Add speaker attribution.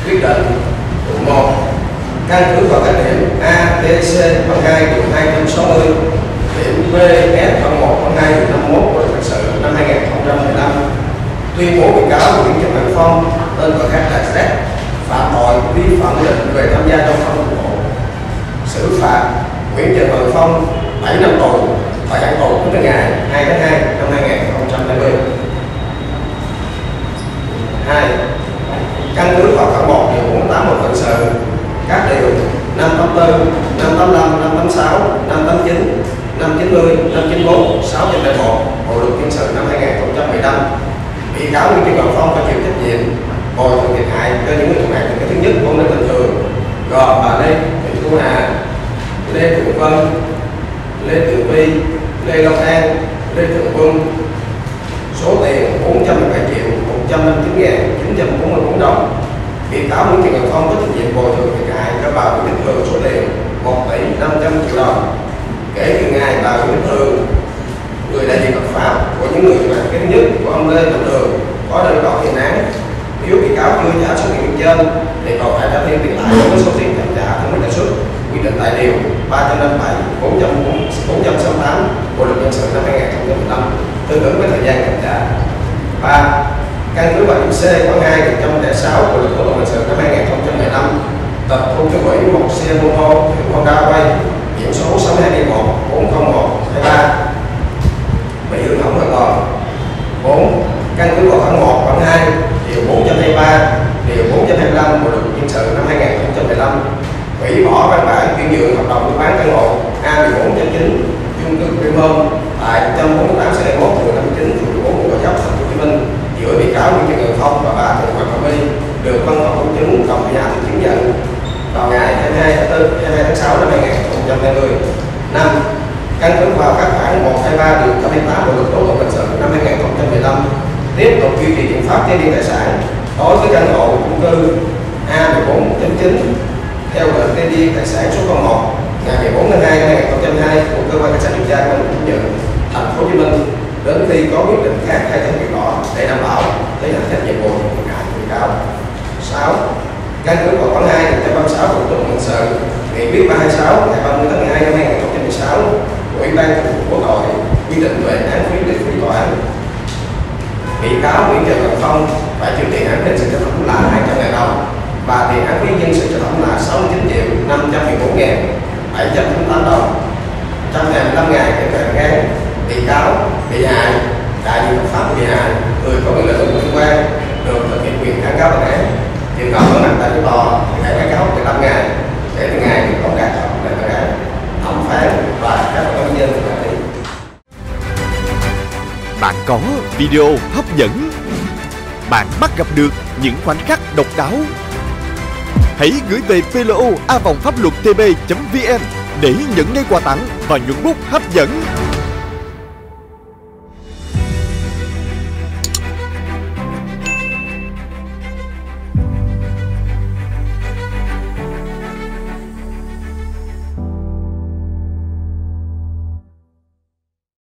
Speaker 1: Quyết định. Quận 1. Căn cứ vào các điểm A, B, C khoản 2 điều 260, điểm B, F khoản 1 khoản 2 điều 51 Bộ luật hình sự năm 2015, tuyên bố bị cáo Nguyễn Trần Hoàng Phong tên gọi khác là Z phạm tội vi phạm quy định về tham gia giao thông đường bộ. Xử phạt Nguyễn Trần Hoàng Phong 7 năm tù, thời hạn tù tính đến ngày 2 tháng 2 năm 2020. 2. Căn cứ vào khoản 1 điều 48 Bộ luật hình sự, các điều 584, 585, 586, 589, 590, 594, 601 Bộ luật dân sự năm 2015, bị cáo Nguyễn Trần Hoàng Phong phải chịu trách nhiệm bồi thường thiệt hại cho những người thuộc hàng thứ nhất ổn định bình thường gồm bà Lê Thị Thu Hà, Lê Thượng Vân, Lê Tường Vi, Lê Long An, Lê Thượng Quân, số tiền 417.159.944 đồng. Bị cáo Nguyễn Trần Hoàng Phong có trách nhiệm bồi thường thiệt hại cho bà Nguyễn Bích Thường số tiền 1 tỷ 500 triệu đồng kể từ ngày bà Nguyễn Bích Thường, người đại diện hợp pháp của những người thuộc thứ nhất của ông Lê Tấn Thường, có đơn tố tiền án. Nếu bị cáo chưa trả số tiền trên thì còn phải trả thêm tiền lãi với số tiền chậm trả theo mức lãi suất quy định tại điều 357, 468 Bộ luật dân sự năm 2015 tương ứng với thời gian chậm trả. 3. Căn cứ vào điểm C khoản 2 điều 106 Bộ luật tố tụng hình sự năm 2015, tịch thu cho quỹ một xe mô tô hiệu Honda Way biển số 62D1 401 23 bị hư hỏng hoàn toàn. 4. Căn cứ vào khoản 1 khoản 2 điều 423, điều 425 Bộ luật dân sự năm 2015, hủy bỏ văn bản chuyển nhượng hợp đồng mua bán căn hộ A14.9 chung cư Premium tại 148 C1 phường 59 phường 14 quận Gò Vấp, thành phố Hồ Chí Minh giữa bị cáo Nguyễn Trần Hoàng Phong và bà Trần Hoàng Phạm My được văn phòng công chứng cộng với ảnh chứng nhận vào ngày 22 tháng 6 năm 2020. 5. Căn cứ vào các khoản 123 điều 88 Bộ luật tố tụng hình sự năm 2015, tiếp tục duy trì biện pháp chế biên tài sản đối với căn hộ chung cư A14.9 theo lệnh kê biên tài sản số 01 ngày 14 tháng 2 năm 2002 của cơ quan cảnh sát điều tra công an tỉnh Nhận, thành phố Hồ Chí Minh đến khi có quyết định khác thay thế việc rõ để đảm bảo thi hành trách nhiệm bồi thường thiệt hại của bị cáo. 6. Căn cứ vào khoản 2 điều 136 Bộ luật tố tụng hình sự, nghị quyết 326 ngày 30 tháng 12 năm 2016 của Ủy ban Thường vụ Quốc hội quy định về án phí để phí tòa án, bị cáo Nguyễn Trần Hoàng Phong phải chịu tiền án dân sự cho thẩm là 200.000 đồng và tiền án phí dân sự cho thẩm là 69.514.798 đồng. Trong ngày 15 ngày kể từ ngày án, bị cáo, bị hại, đại diện hợp pháp của bị hại, người có quyền lợi ích liên quan được thực hiện quyền kháng cáo bản án. Trường hợp có mặt tại tòa thì hãy kháng cáo 15 ngày kể từ ngày bị công đạt chọn để bản án, thẩm phán và các tòa án nhân dân quản lý.
Speaker 2: Bạn có video hấp dẫn, bạn bắt gặp được những khoảnh khắc độc đáo. Hãy gửi về plo@phapluottv.vn để nhận ngay quà tặng và nhuận bút hấp dẫn.